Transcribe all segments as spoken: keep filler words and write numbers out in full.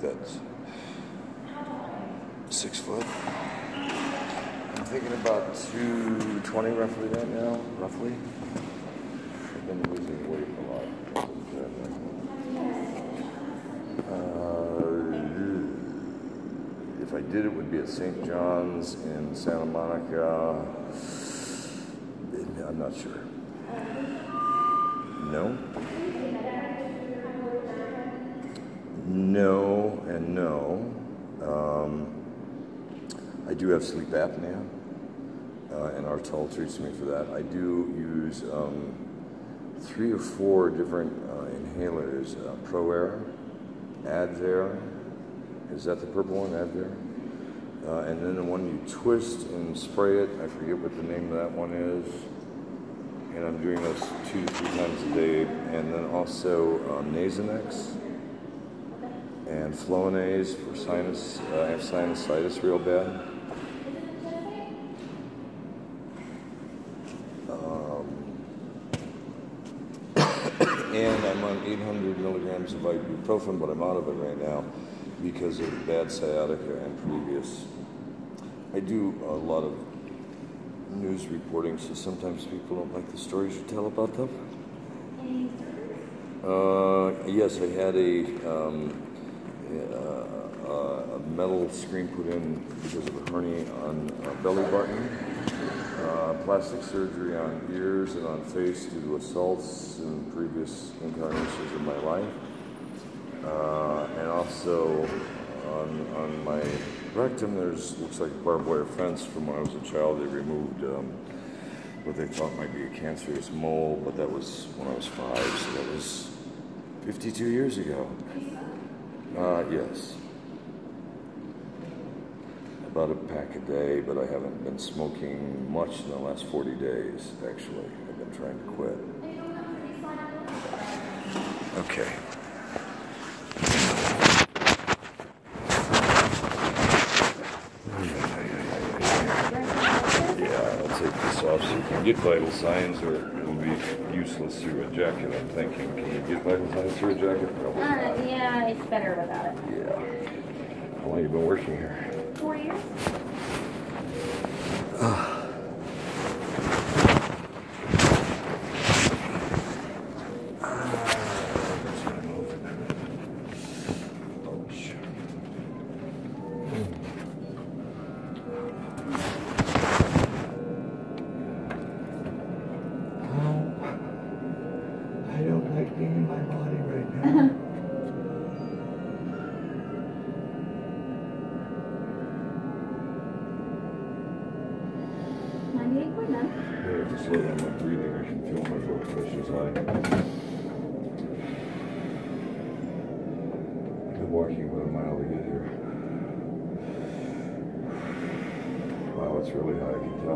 that's six foot. I'm thinking about two twenty roughly right now, roughly. I've been losing weight a lot. Uh, if I did, it would be at Saint John's in Santa Monica. I'm not sure. No? No and no. Um, I do have sleep apnea, uh, and Artol treats me for that. I do use um, three or four different uh, inhalers. Uh, ProAir, Advair, is that the purple one, Advair? Uh, and then the one you twist and spray it, I forget what the name of that one is. And I'm doing those two to three times a day. And then also um, Nasonex and Flonase for sinus. Uh, I have sinusitis real bad. Um, and I'm on eight hundred milligrams of ibuprofen, but I'm out of it right now because of bad sciatica and previous. I do a lot of news reporting, so sometimes people don't like the stories you tell about them. Any Uh, yes, I had a, um, a, a metal screen put in because of a hernia on a belly button, uh, plastic surgery on ears and on face due to assaults in previous incarnations of my life, uh, and also on, on my rectum, there's looks like a barbed wire fence from when I was a child. They removed um, what they thought might be a cancerous mole, but that was when I was five, so that was fifty-two years ago. Uh, yes. About a pack a day, but I haven't been smoking much in the last forty days, actually. I've been trying to quit. Okay. Off so you can get vital signs, or it'll be useless through a jacket, I'm thinking. Can you get vital signs through a jacket? Probably Uh, not. yeah, it's better without it. Yeah. How long have you been working here? Four years? I don't like being in my body right now. ninety-eight point nine. I have to slow down my breathing. I can feel my blood pressure's high. I've been walking about a mile to get here. Wow, it's really high, I can tell.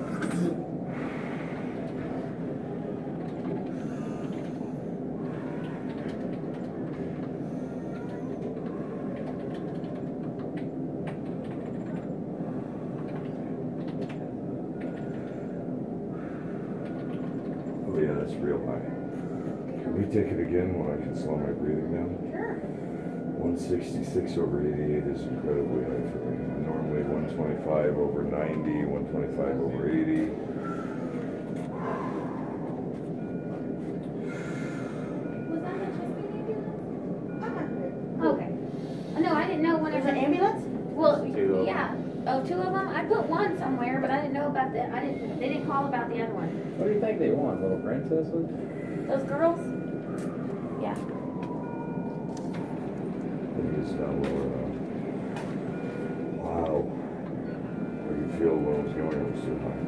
Oh yeah, that's real high. Can we take it again when I can slow my breathing down? Sure. one sixty-six over eighty-eight is incredibly high for me. Normally one twenty-five over ninety, one twenty-five over eighty. Was that the Chesapeake ambulance? Okay. Oh, no, I didn't know when it was an ambulance? Well, Two of yeah. Oh, two of them? I put one somewhere, but I didn't know about the, I didn't, they didn't call about the other one. What do you think they want? Little princesses? Those girls? Yeah. It is down lower now. Wow. How do you feel when it was going? It was too high.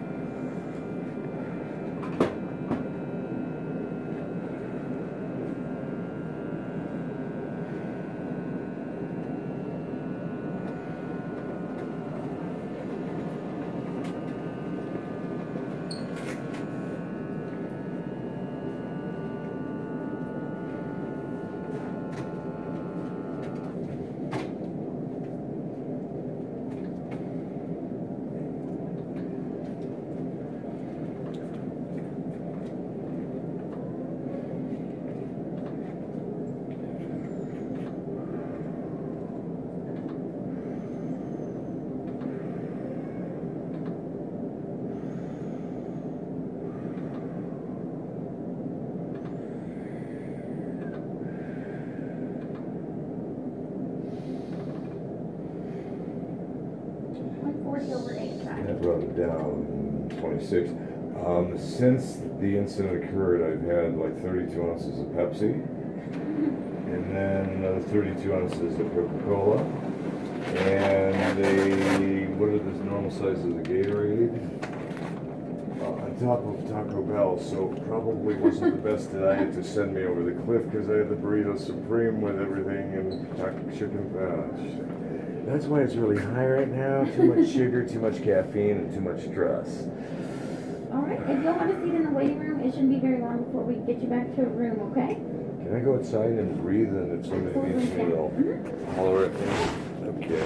forty over eight. And I brought it down twenty-six. Um, since the incident occurred, I've had like thirty-two ounces of Pepsi, and then another thirty-two ounces of Coca-Cola, and a, what are the normal sizes of the Gatorade? Uh, on top of Taco Bell, so probably wasn't the best diet to send me over the cliff because I had the burrito supreme with everything and taco chicken. Uh, that's why it's really high right now. Too much sugar, too much caffeine, and too much stress. All right. If you'll have a seat in the waiting room, it shouldn't be very long before we get you back to a room, okay? Can I go outside and breathe, and if somebody needs me, they'll mm-hmm. holler at me? Okay.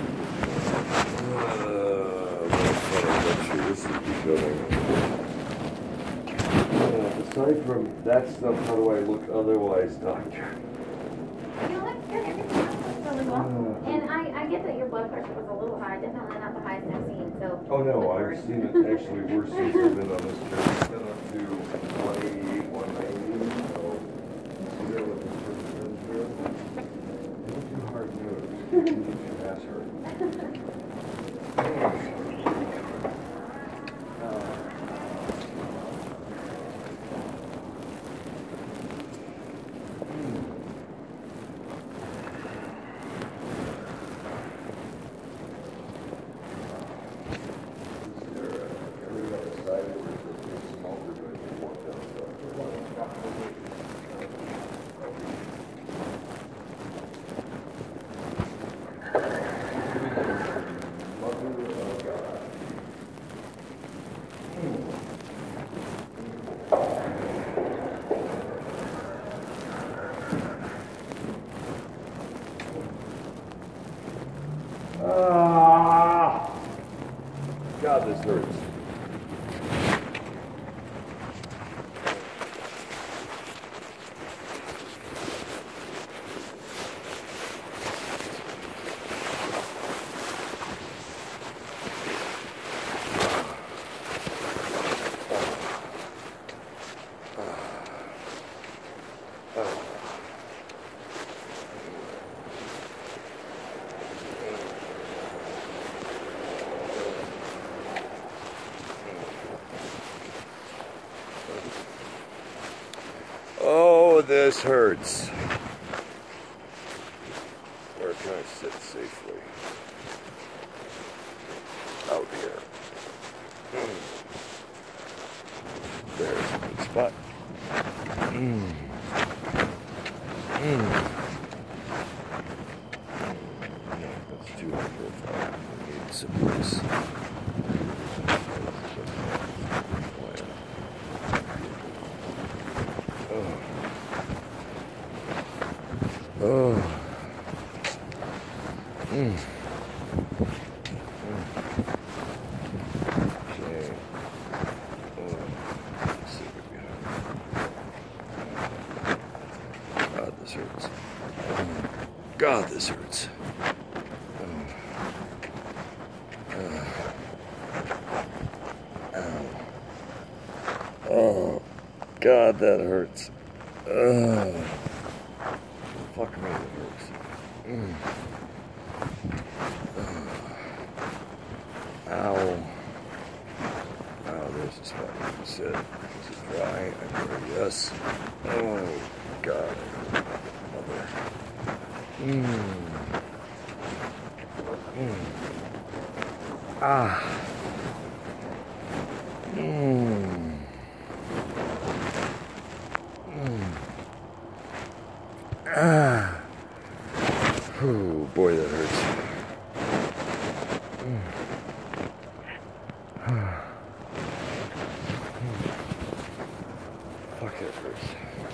Uh, this is becoming... Uh, aside from that stuff, how do I look otherwise, doctor? You know what? Good. Everything else looks really well. And I, I get that your blood pressure was a little high. Definitely not the highest I've seen. So. Oh no, I've seen it actually worse since I've been on this trip. It's been up to one eighty-eight, one ninety. So, see there what this person is here? Not too hard news. Your ass hurt. Ah! God, this hurts. Oh, this hurts. Where can I sit safely? Out here. There's a good spot. Mm. Mm. No, that's too high profile. I need some place. Oh. Mm. Mm. Okay. Oh. Let's see what we have. God, this hurts. Oh. God, this hurts. Oh. Uh. Ow. Oh. God, that hurts. Oh. Fuck me, that hurts. Mm. Uh. Ow. Ow, there's a spot you can sit. Is it dry? I'm here, yes. Oh, God. Mother. Mmm. Mmm. Ah. Mmm. Mmm. Ah. Oh, boy, that hurts. Mm. Ah. Mm. Fuck, that hurts.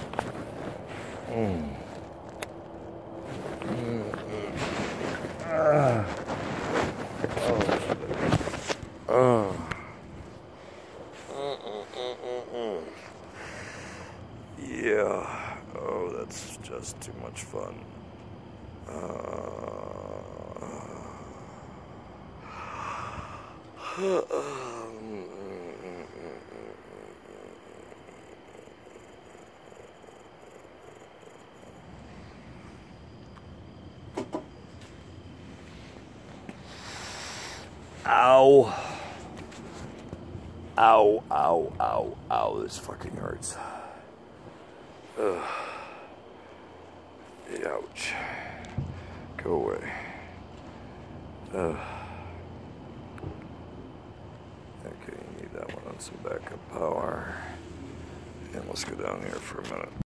Mm. Mm. Mm. Ah. Oh. Oh. Mm, mm, mm, mm, mm. Yeah. Oh, that's just too much fun. Uh, Ow. Ow. Ow, ow, ow, ow. This fucking hurts. Ugh. Ouch. Go away. Ugh. Okay, you need that one on some backup power. And let's go down here for a minute.